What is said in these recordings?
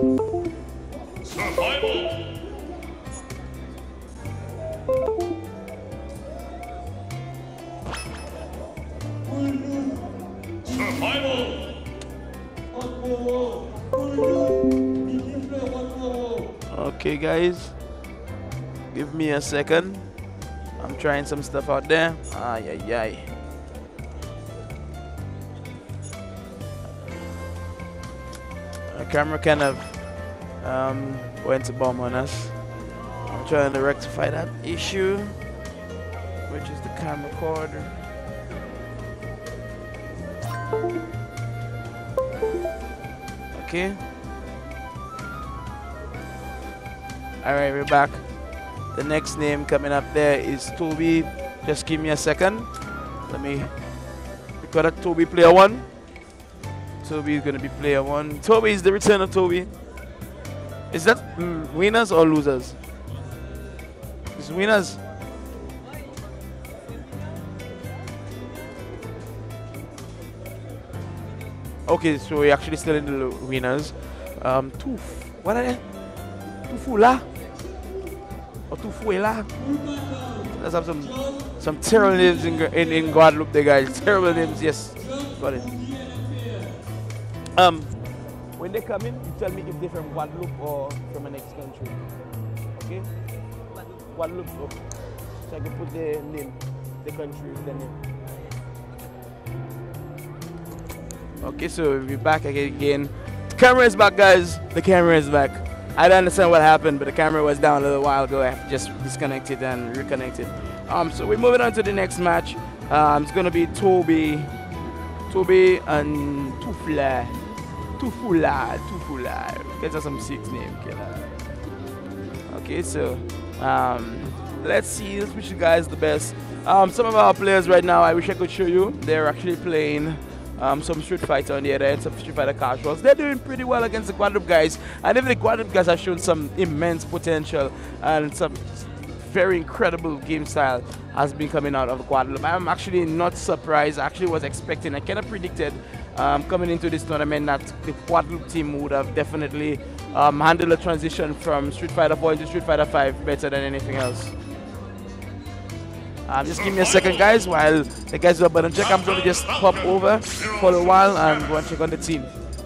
Survival. Survival. Okay, guys, give me a second. I'm trying some stuff out there. Ay, ay, ay. The camera kind of went to bomb on us. I'm trying to rectify that issue, which is the camera cord. Okay. Alright, we're back. The next name coming up there is Toby. Just give me a second. Let me record that Toby player 1. Toby is going to be player 1. Toby is the return of Toby. Is that winners or losers? It's winners. Okay, so we're actually still in the winners. What are they? Tufula? Or Tufuela? Let's have some terrible names in Guadeloupe there, guys. Terrible names, yes. Got it. When they come in, you tell me if they're from Guadeloupe or from the next country. Okay? Guadeloupe. So I can put the name, the country with the name. Okay, so we're back again. The camera is back, guys. The camera is back. I don't understand what happened, but the camera was down a little while ago. I just disconnected and reconnected. So we're moving on to the next match. It's gonna be Toby and Tufula. Get us some six name, killer. Okay, so let's see. Let's wish you guys the best. Some of our players right now, I wish I could show you. They're actually playing some Street Fighter on the other end, some Street Fighter casuals. They're doing pretty well against the Guadeloupe guys, and even the Guadeloupe guys have shown some immense potential and some very incredible game style has been coming out of Guadeloupe. I'm actually not surprised. I actually was expecting, I kind of predicted coming into this tournament that the Guadeloupe team would have definitely handled a transition from Street Fighter 4 into Street Fighter 5 better than anything else. Just give me a second, guys, while the guys do a button check. I'm going to just pop over for a while and go and check on the team.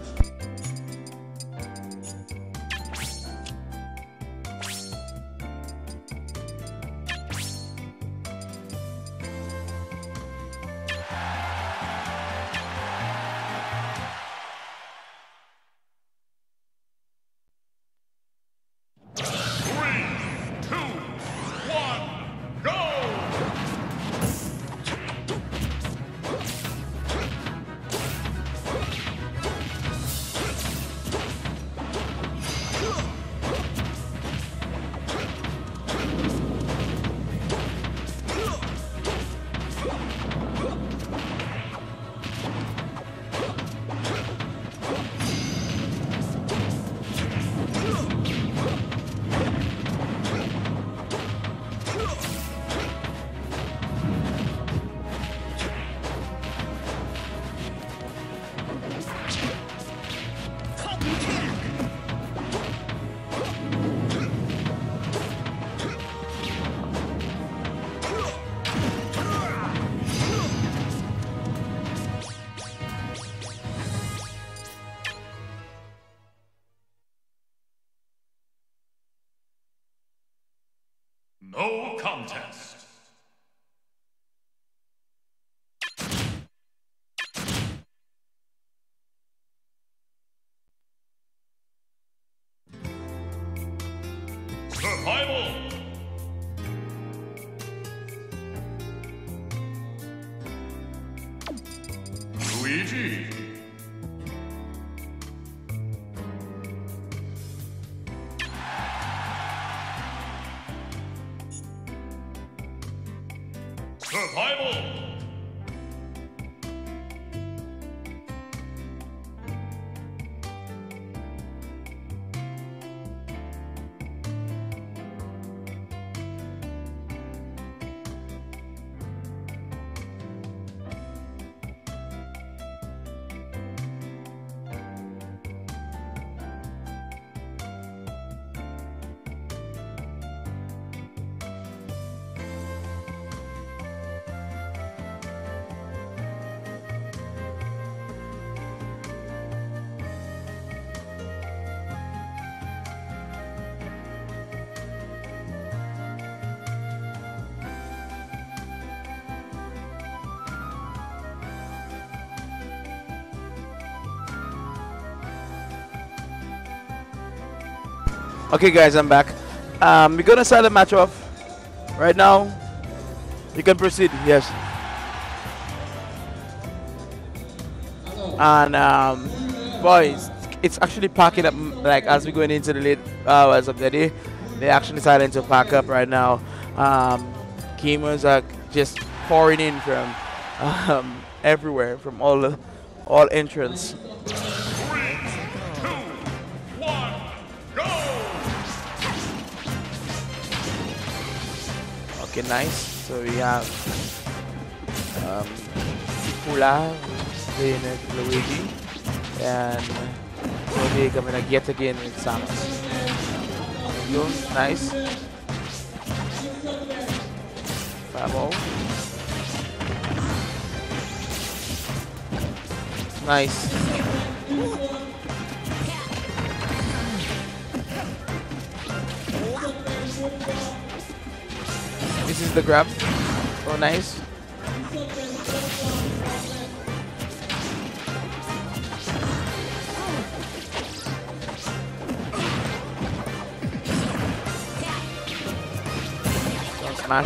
No contest. Survival. Luigi. Survival. Okay, guys, I'm back. We're gonna start the match off right now. You can proceed. Yes. And boys, it's actually packing up. Like as we're going into the late hours of the day, they're actually starting to pack up right now. Gamers are just pouring in from everywhere, from all entrance. 3, 2, 1, go! Okay, nice. So we have Pula playing Luigi and Cody coming up yet again with Samus. Go, nice. Bravo. Nice. This is the grab. Oh, nice. Don't smash.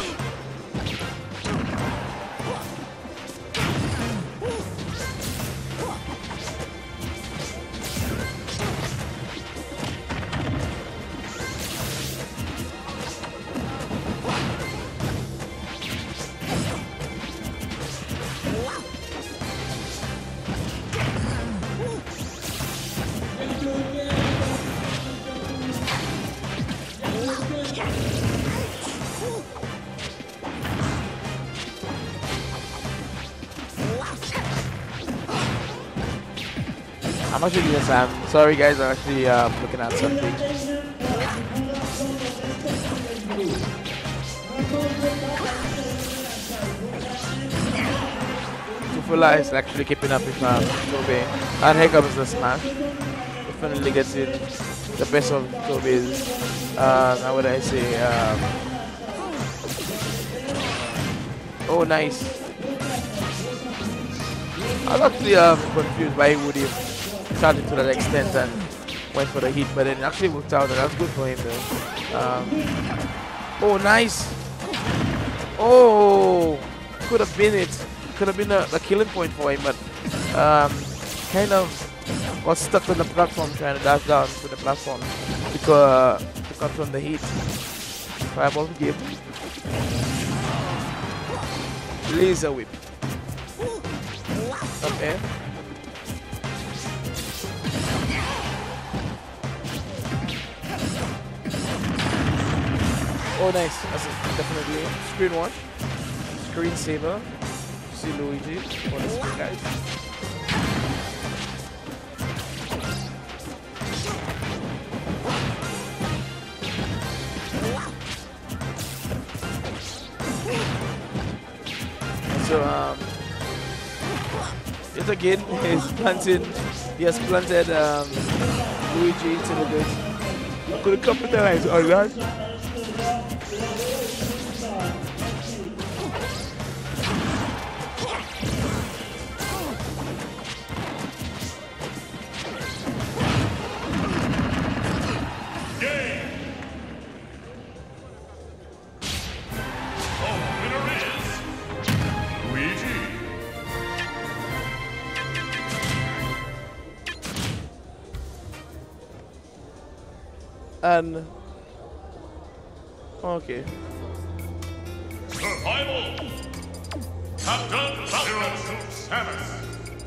I'm actually yes, I'm sorry guys, I'm actually looking at something. Tufula is actually keeping up with Toby. And here comes the smash. Definitely gets in the best of Toby's how would I say oh nice. I was actually confused why he would have started to that extent and went for the hit, but it actually worked out, and that's good for him though. Oh, nice! Oh, could have been it. Could have been a killing point for him, but kind of got stuck on the platform trying to dash down to the platform because to confront the hit. Fireball give. Laser whip. Up air. Oh nice, that's definitely screen watch, screen saver. See Luigi for the screen guys. So yet again he has planted Luigi into the gate. I could capitalize on that. And okay. Survival. Captain Samus.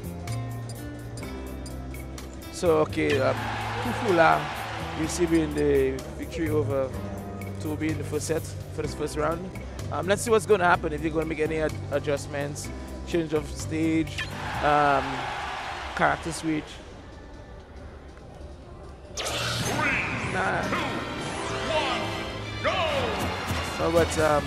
So okay, Tufula receiving the victory over Toby in the first set for this first round. Let's see what's going to happen, if you're going to make any adjustments, change of stage, character switch. 3, 2, 1, go! So, but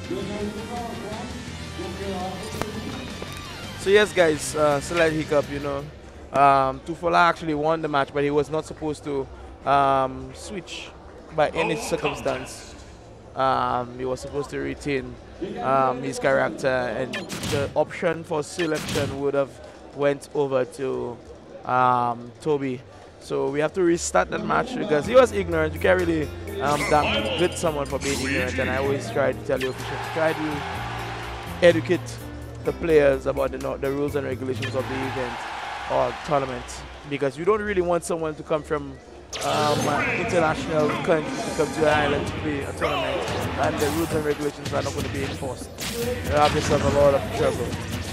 So yes, guys, slight hiccup, you know. Tufola actually won the match, but he was not supposed to switch by any circumstance. He was supposed to retain his character, and the option for selection would have went over to Toby. So we have to restart that match because he was ignorant. You can't really damn good someone for being ignorant, and I always try to tell you, officials, try to educate the players about the rules and regulations of the event or tournament, because you don't really want someone to come from international country to come to the island to play a tournament and the rules and regulations are not going to be enforced. You have yourself a lot of trouble.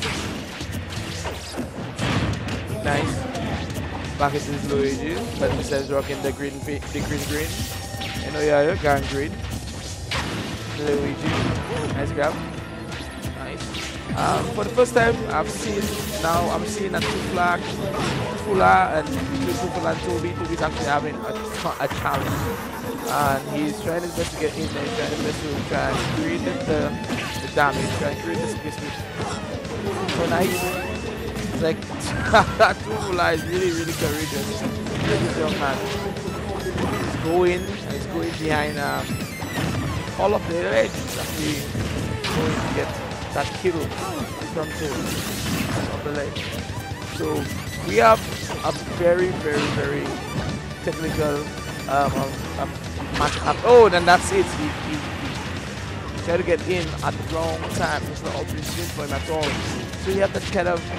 Nice. Back into his Luigi, but he says rocking the green. You know, yeah, gang green. Luigi, nice grab. Nice. For the first time, I'm seeing a Tufula and Toby. Toby's actually having a challenge, and he's trying his best to get in there. He's trying his best to try and create the damage, try and create the space. So nice. It's like Tufula is really courageous. This young man. He's going behind all of the edge. He's actually going to get that kill from the ledge. So we have a very technical match up. Oh, then that's it. He tried to get in at the wrong time. It's not opportunity for him at all. So you have that kind of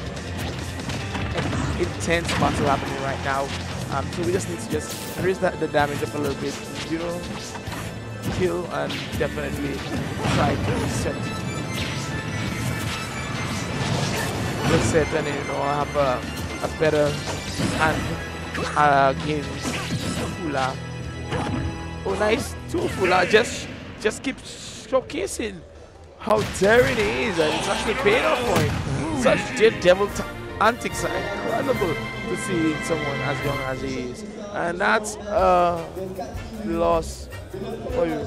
intense battle happening right now. So we just need to just raise the damage up a little bit, you know, kill and definitely try to reset. Reset and, you know, have a better hand against Tufula. Oh, nice. Tufula just keep showcasing how daring he is, and it's actually paying off for him. Such devil antics are incredible to see in someone as young as he is, and that's a loss for you.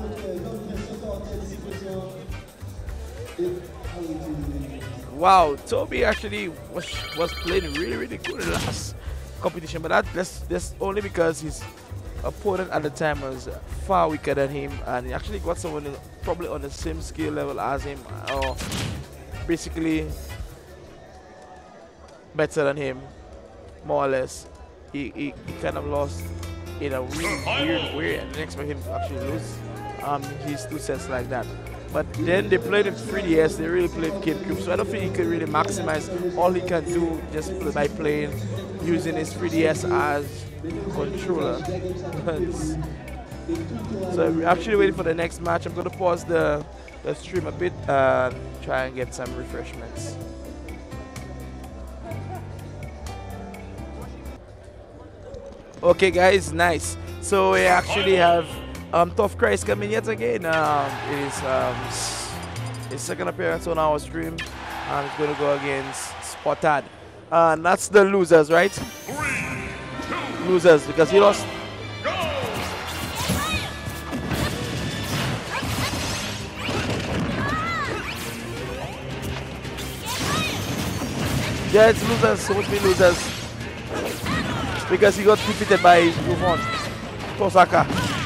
Wow, Toby actually was playing really good in the last competition, but that's only because his opponent at the time was far weaker than him, and he actually got someone probably on the same skill level as him, or basically better than him, more or less. He kind of lost in a weird way. I didn't expect him to actually lose his 2 sets like that. But then they played in 3DS, they really played GameCube, so I don't think he could really maximize all he can do just by playing, using his 3DS as controller. So we're actually waiting for the next match. I'm going to pause the stream a bit and try and get some refreshments. Okay guys, nice. So we actually have Tough Christ coming yet again. It is his second appearance on our stream, and it's going to go against Spotted. And that's the losers, right? 3, 2, Losers, because he lost. go! Yeah, it's losers, supposed to be losers. Because he got defeated by Buffon, Tosaka.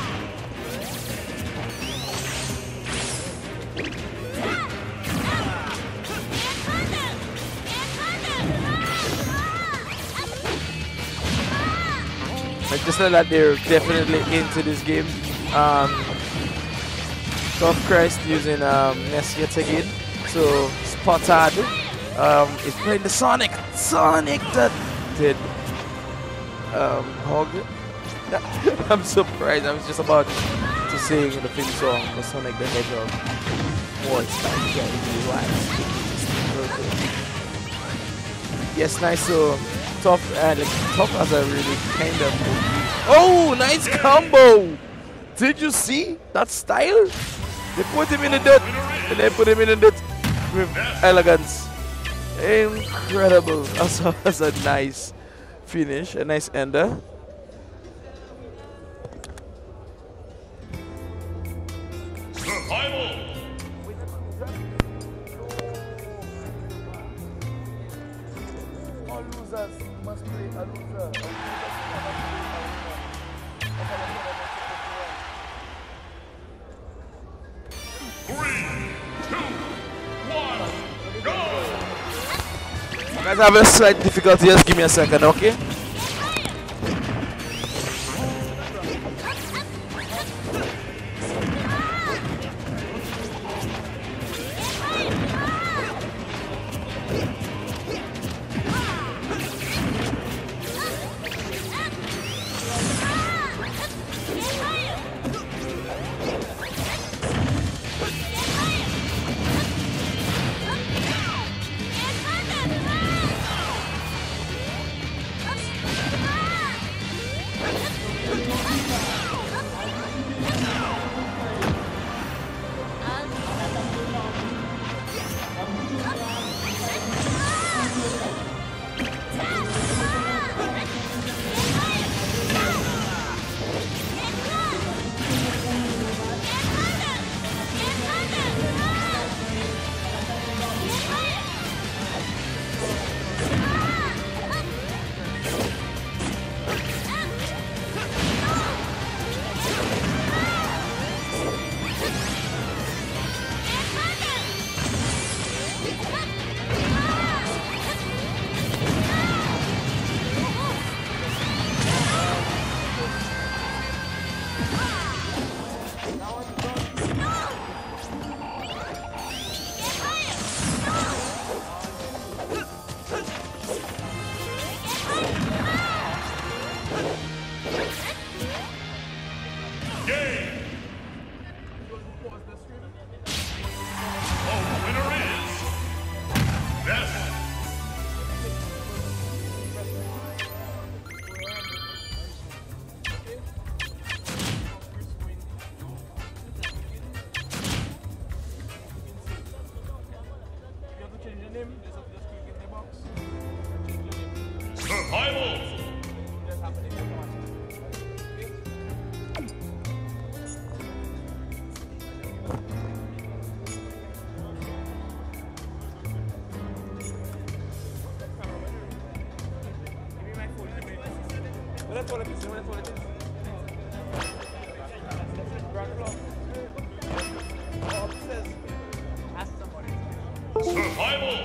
But just like that, they're definitely into this game. Tough Christ using Ness yet again. So Spotted is playing the Sonic that did Hog. I'm surprised. I was just about to sing the theme song for Sonic the Hedgehog. What's yes, nice. So Tough has a really kind of oh, nice combo. Did you see that style? They put him in the dirt and they put him in the dirt with elegance. Incredible. Also, that's a nice finish, a nice ender. Survival Guys, I have a slight difficulty. Just give me a second, okay? Survival! Survival!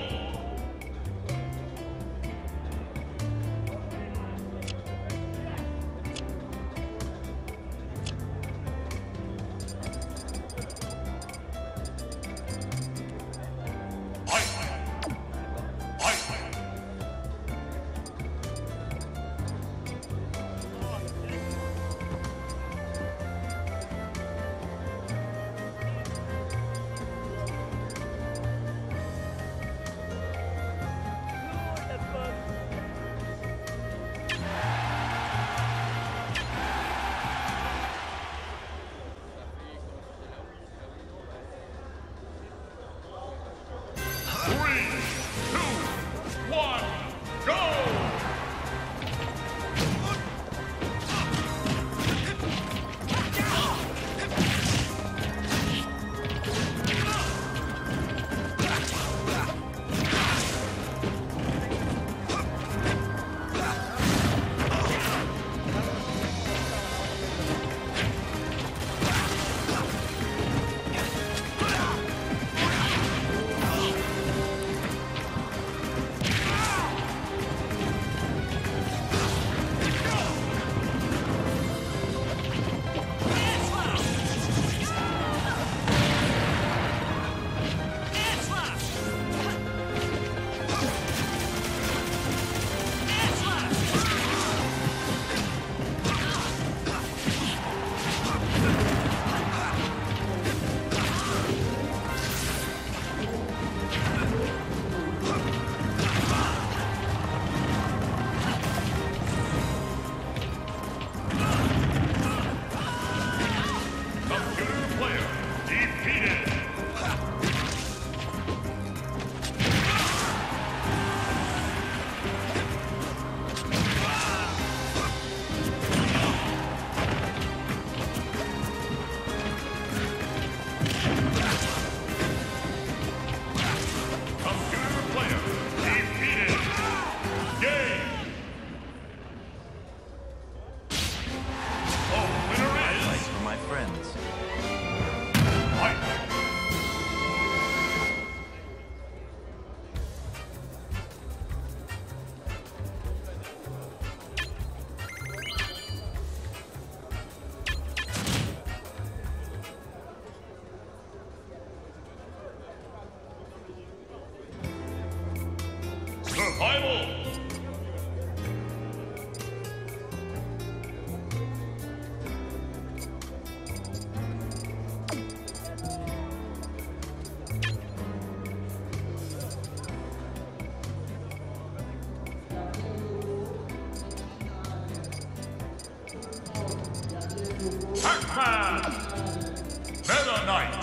Pac-Man. Meta Knight.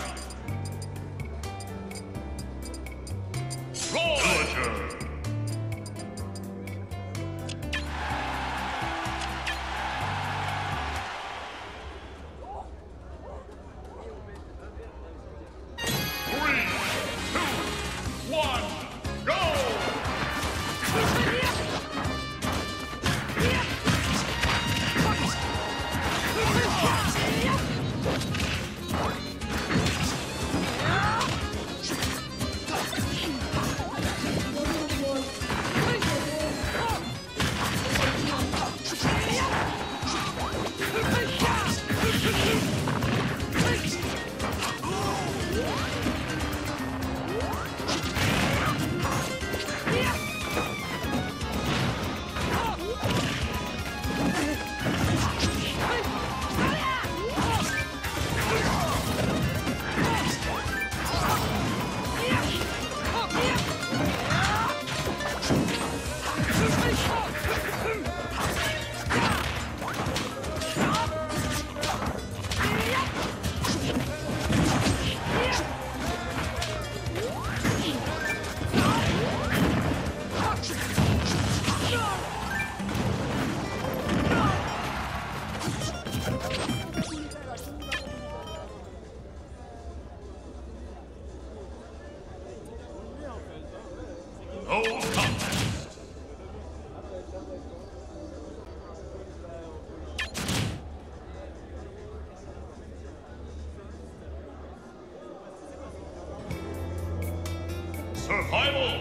Roger. Survival!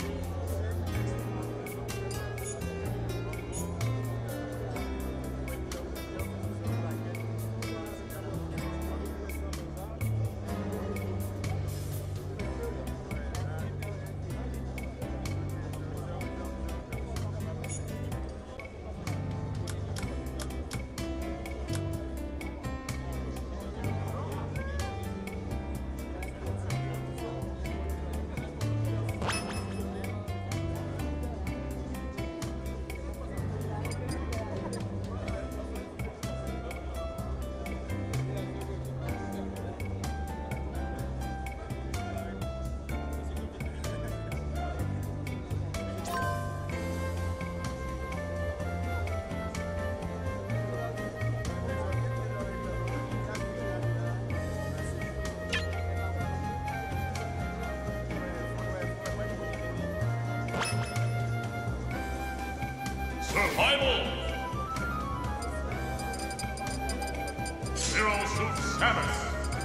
Survival! Zero Suit Samus!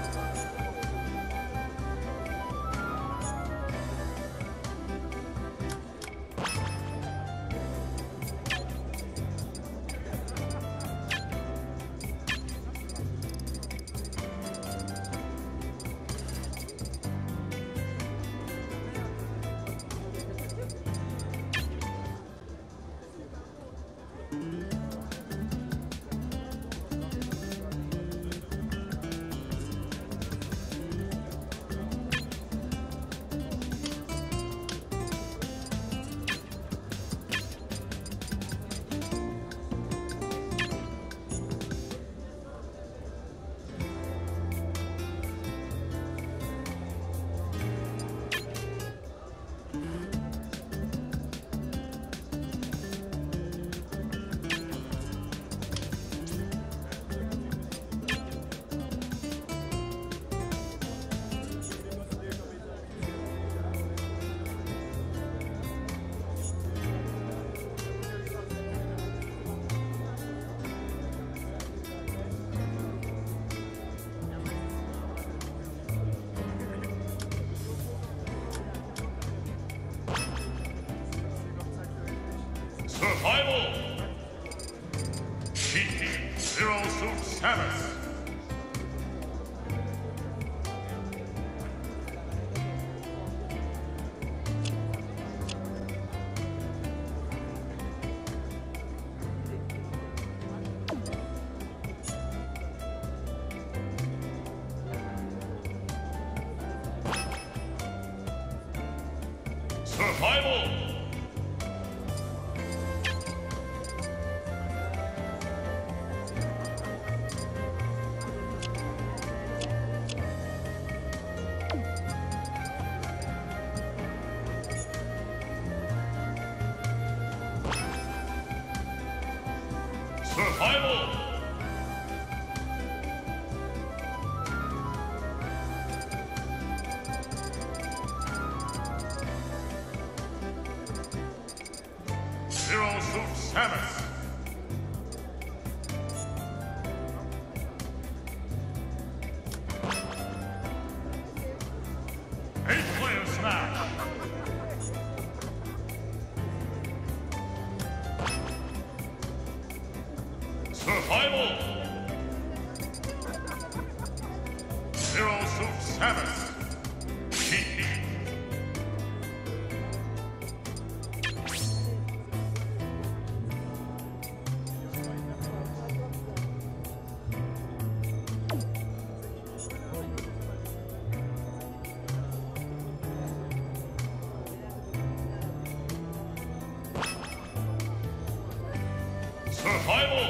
Survival! Cheat Team Zero Suit Samus! Survival! Survival. Zero Suit Samus. Eight-player smash. Survival. Zero Suit Samus. Cheat. Survival.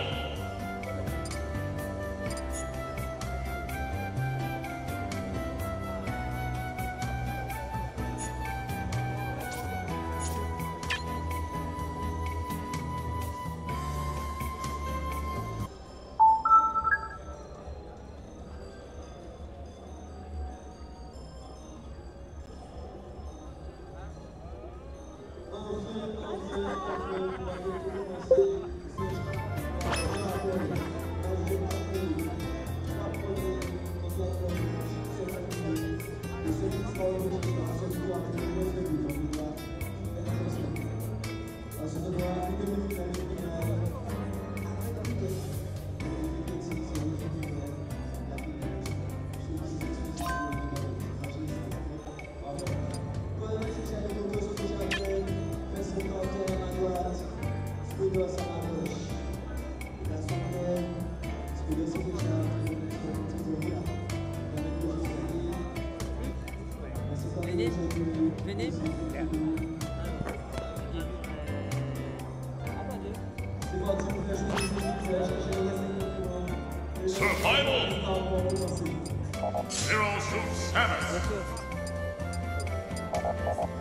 Venez. Survival. Zero Suit Samus.